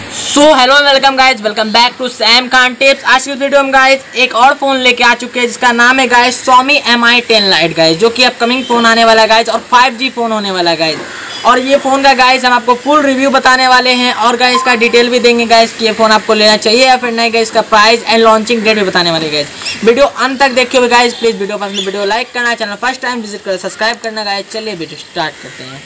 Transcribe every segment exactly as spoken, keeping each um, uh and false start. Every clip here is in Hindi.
So hello welcome guys, welcome back to Sam Khan tips. आज की वीडियो में गाइज एक और फोन लेके आ चुके हैं जिसका नाम है guys Xiaomi M I ten Lite guys, जो कि अपकमिंग फोन आने वाला है गाइज और फाइव जी फोन होने वाला है गाइज। और ये फोन का गाइज हम आपको फुल रिव्यू बताने वाले हैं और गाइज इसका डिटेल भी देंगे गाइज कि ये फोन आपको लेना चाहिए या फिर नहीं। गाइज इसका प्राइस एंड लॉन्चिंग डेट भी बताने वाले गाइज। वीडियो अंत तक देखिए गाइज। प्लीज वीडियो पसंद वीडियो लाइक करना, चैनल फर्स्ट टाइम विजिट कर सब्सक्राइब करना गाइज। चलिए वीडियो स्टार्ट करते हैं।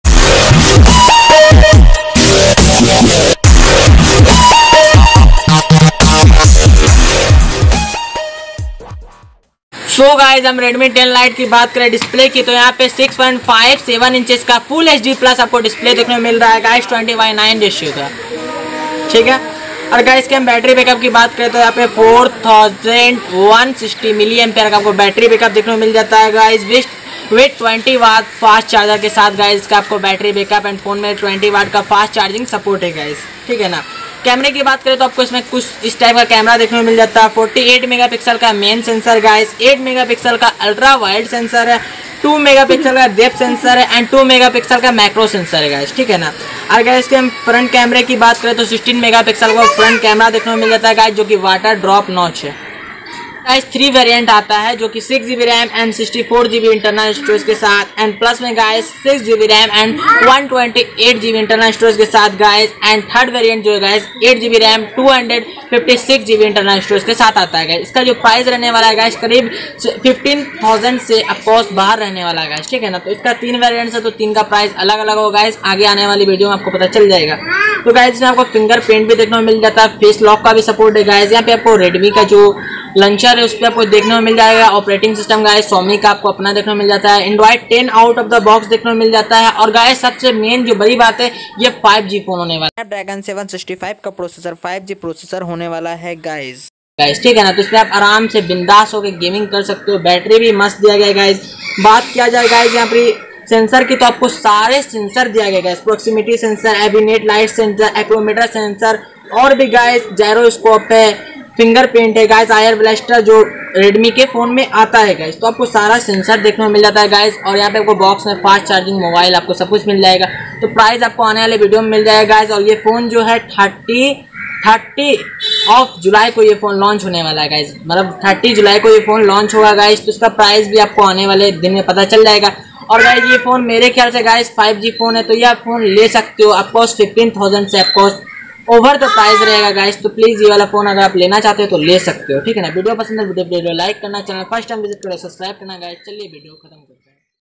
सो गाइज हम Redmi टेन Lite की बात करें डिस्प्ले की, तो यहाँ पे six point five seven inches का फुल एच डी प्लस आपको डिस्प्ले देखने को मिल रहा है guys, twenty by nine ratio का, ठीक है। और गाइज के हम बैटरी बैकअप की बात करें तो यहाँ पे four thousand one sixty milli ampere का आपको बैटरी बैकअप देखने को मिल जाता है guys, with with twenty watt fast charger के साथ गाइज का आपको बैटरी बैकअप एंड फोन में ट्वेंटी वाट का फास्ट चार्जिंग सपोर्ट है गाइज, ठीक है ना। कैमरे की बात करें तो आपको इसमें कुछ इस टाइप का कैमरा देखने को मिल जाता है। फोर्टी एट मेगापिक्सल का main sensor guys, eight megapixel का अल्ट्रा वाइड सेंसर है, टू मेगापिक्सल का डेप्थ सेंसर है एंड टू मेगापिक्सल का मैक्रो सेंसर है गाइस, ठीक है ना। और गाइस इसके हम फ्रंट कैमरे की बात करें तो सिक्सटीन मेगापिक्सल का फ्रंट कैमरा देखने को मिल जाता है गाइस, जो कि वाटर ड्रॉप नॉच है गाइस। थ्री वेरिएंट आता है जो कि six GB RAM and sixty four GB internal storage के साथ, एंड प्लस में guys six GB RAM and one twenty eight GB internal storage के साथ गाइस। एंड थर्ड वेरिएंट जो है guys eight GB RAM two fifty six GB internal storage के साथ आता है गाइस। इसका जो प्राइस रहने वाला है गाइस करीब फिफ्टीन थाउजेंड से अफकोर्स बाहर रहने वाला है गाइस, ठीक है ना। तो इसका तीन वेरिएंट है तो तीन का प्राइस अलग अलग होगा गाइस, आगे आने वाली वीडियो में आपको पता चल जाएगा। तो गाइस इसमें आपको फिंगरप्रिंट भी देखने को मिल जाता है, फेस लॉक का भी सपोर्ट है गाइस। यहाँ पे आपको रेडमी का जो लंचर है उस पर आपको देखने को मिल जाएगा। ऑपरेटिंग सिस्टम गाइस Xiaomi का आपको अपना देखने को मिल जाता है। Android ten out of the box देखने को मिल जाता है। और गाइस सबसे मेन जो बड़ी बात है, ये फाइव जी फोन होने वाला है। स्नैपड्रैगन सेवन सिक्सटी फाइव का प्रोसेसर फाइव जी प्रोसेसर होने वाला है गाइस गाइस ठीक है ना। तो इसमें आप आराम से बिंदास होकर गेमिंग कर सकते हो। बैटरी भी मस्त दिया गया है गाइस। बात किया जाए गाइस यहाँ पर सेंसर की, तो आपको सारे सेंसर दिया गया है, proximity sensor, ambient light sensor, accelerometer sensor, और भी गाइस जायरोस्कोप है, फिंगरप्रिंट है गाइस, आयर ब्लास्टर जो रेडमी के फोन में आता है गाइस। तो आपको सारा सेंसर देखने को मिल जाता है गाइस। और यहाँ पे आपको बॉक्स में फास्ट चार्जिंग मोबाइल आपको सब कुछ मिल जाएगा। तो प्राइस आपको आने वाले वीडियो में मिल जाएगा गाइस। और ये फोन जो है थर्टी थर्टी ऑफ जुलाई को ये फोन लॉन्च होने वाला है गाइस, मतलब थर्टी जुलाई को ये फोन लॉन्च होगा गाइस। तो इसका प्राइस भी आपको आने वाले दिन में पता चल जाएगा। और गाइस ये फोन मेरे ख्याल से गाइस फाइव जी फोन है, तो ये आप फोन ले सकते हो ऑफकोर्स फिफ्टीन थाउजेंड से ऑफकोर्स ओवर द प्राइस रहेगा गाइस। तो प्लीज ये वाला फोन अगर आप लेना चाहते हो तो ले सकते हो, ठीक है ना। वीडियो पसंद है वीडियो वीडियो लाइक करना, चैनल फर्स्ट टाइम विजिट करो सब्सक्राइब करना गाइस। चलिए वीडियो खत्म करते हैं।